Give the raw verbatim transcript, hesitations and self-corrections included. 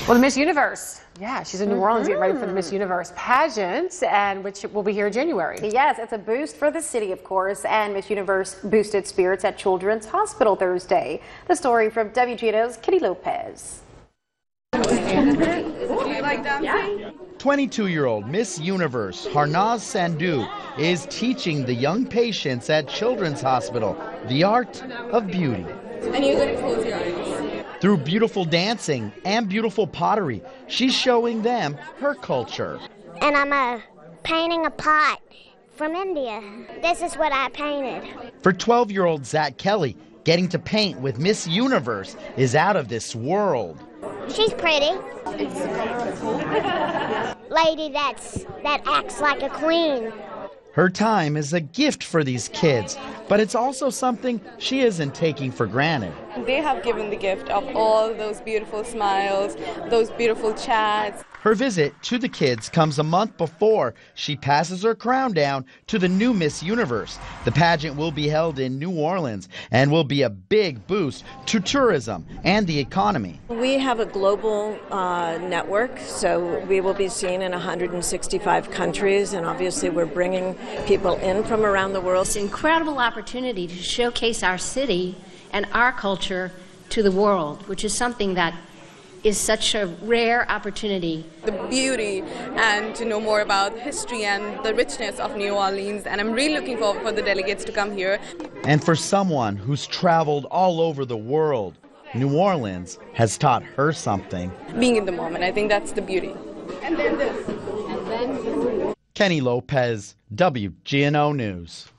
Well, the Miss Universe, yeah, she's in New Orleans getting ready for the Miss Universe pageant, and which will be here in January. Yes, it's a boost for the city, of course, and Miss Universe boosted spirits at Children's Hospital Thursday. The story from W G N O's Kitty Lopez. twenty-two-year-old Miss Universe Harnaaz Sandhu is teaching the young patients at Children's Hospital the art of beauty. And you're going to close your eyes. Through beautiful dancing and beautiful pottery, she's showing them her culture. And I'm uh, painting a pot from India. This is what I painted. For twelve-year-old Zach Kelly, getting to paint with Miss Universe is out of this world. She's pretty. Lady that's that acts like a queen. Her time is a gift for these kids, but it's also something she isn't taking for granted. They have given the gift of all those beautiful smiles, those beautiful chats. Her visit to the kids comes a month before she passes her crown down to the new Miss Universe. The pageant will be held in New Orleans and will be a big boost to tourism and the economy. We have a global uh, network, so we will be seen in one hundred sixty-five countries, and obviously we're bringing people in from around the world. It's an incredible opportunity to showcase our city and our culture to the world, which is something that is such a rare opportunity. The beauty and to know more about history and the richness of New Orleans, and I'm really looking forward for the delegates to come here. And for someone who's traveled all over the world, New Orleans has taught her something. Being in the moment, I think that's the beauty. And then this. And then Kenny Lopez, W G N O News.